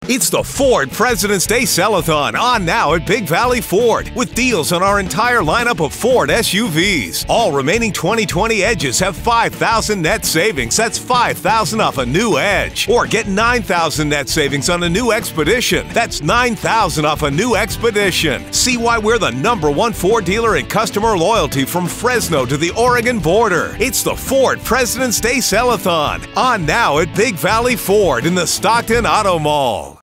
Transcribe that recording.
It's the Ford President's Day Sell-a-thon on now at Big Valley Ford with deals on our entire lineup of Ford SUVs. All remaining 2020 Edges have $5,000 net savings. That's $5,000 off a new Edge. Or get $9,000 net savings on a new Expedition. That's $9,000 off a new Expedition. See why we're the #1 Ford dealer in customer loyalty from Fresno to the Oregon border. It's the Ford President's Day Sell-a-thon on now at Big Valley Ford in the Stockton Auto Mall.